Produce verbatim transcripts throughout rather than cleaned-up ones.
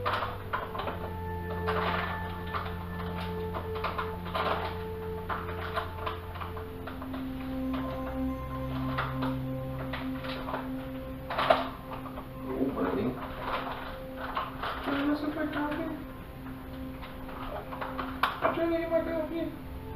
I'm trying to get my coffee.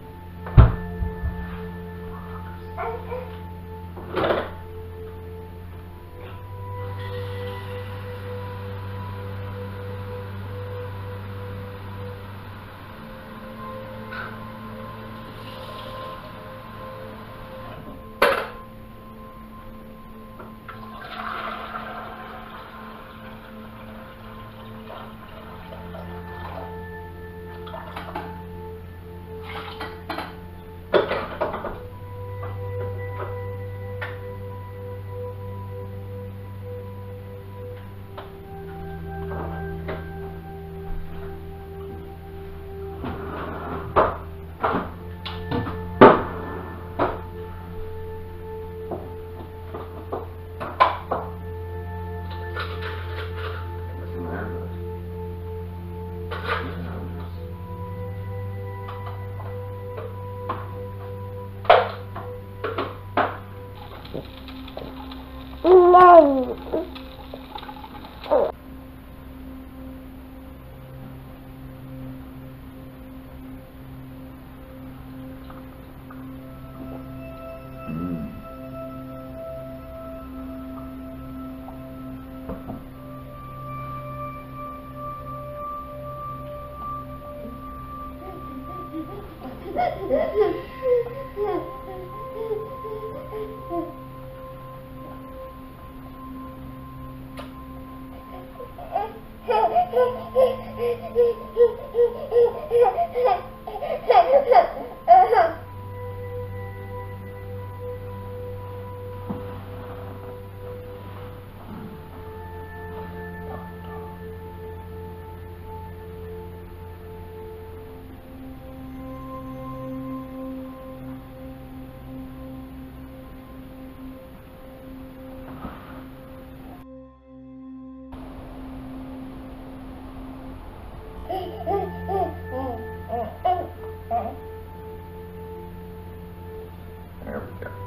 There we go.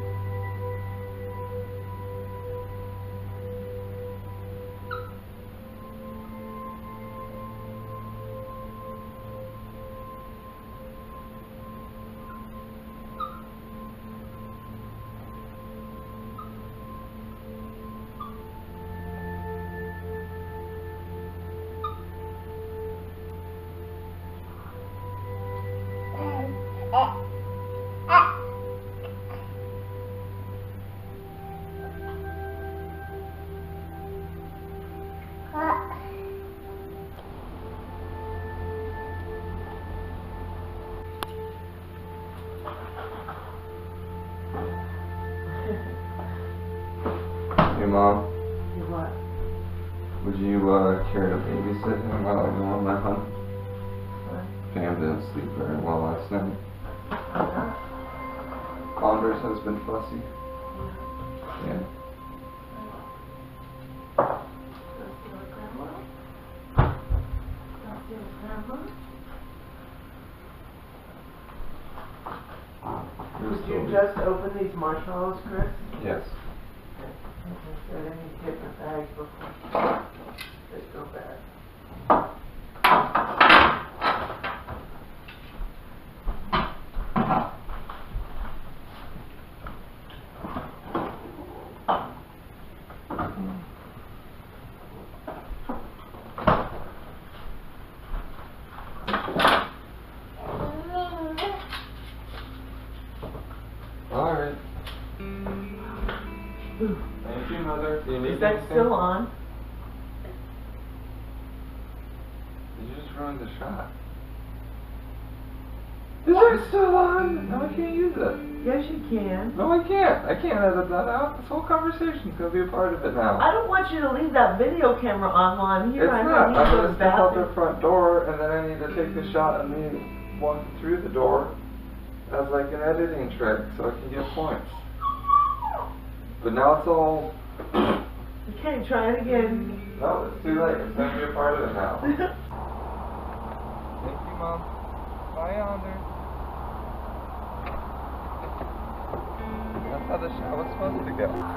Hey Mom. You what? Would you uh, care to babysit him while I go on my hunt? What? Pam didn't sleep very well last night. Uh-huh. Anders has been fussy. Yeah. Go see what Grandma? Go see what Grandma? Did you just open these marshmallows, Kris? Yes. As I said, I need to get my bag before they go bad. All right. Thank you, Mother. Do you need Is that anything? still on? You just ruined the shot. Is it still on? No, I can't use it. Yes, you can. No, I can't. I can't edit that out. This whole conversation's gonna be a part of it now. I don't want you to leave that video camera on while I'm here. It's I not. need I'm to go to gonna the step out bathroom. the front door, and then I need to take the shot of me walking through the door as like an editing trick, so I can get points. But now it's all Okay, try it again. No, it's too late. It's gonna be a part of it now. Thank you, Mom. Bye, Yonder. That's how the shot was supposed to go.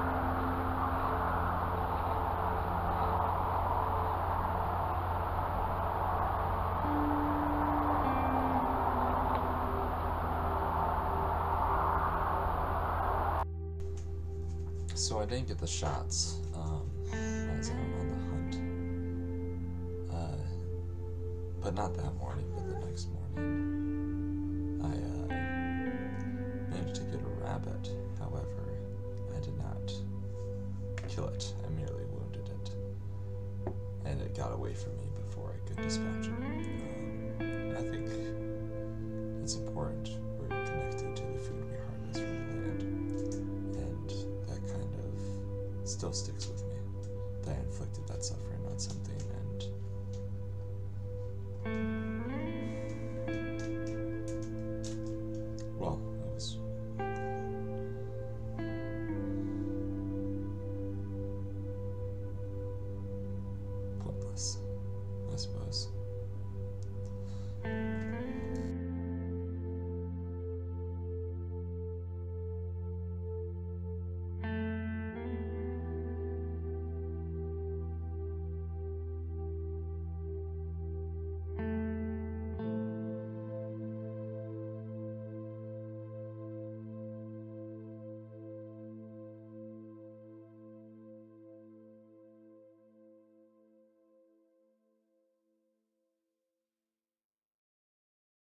So I didn't get the shots um, as I'm on the hunt, uh, but not that morning, but the next morning. I uh, managed to get a rabbit. However, I did not kill it. I merely wounded it, and it got away from me before I could dispatch it. Um, I think it's important. We're connected to the food we harvest from the land, and that kind of still sticks with me. That I inflicted that suffering on something, and well, it was pointless, I suppose.